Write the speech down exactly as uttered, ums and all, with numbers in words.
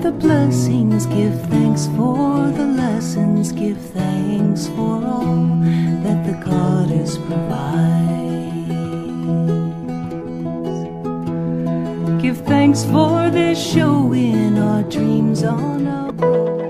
the blessings, give thanks for the lessons, give thanks for all that the goddess provides. Give thanks for this show in our dreams on a road.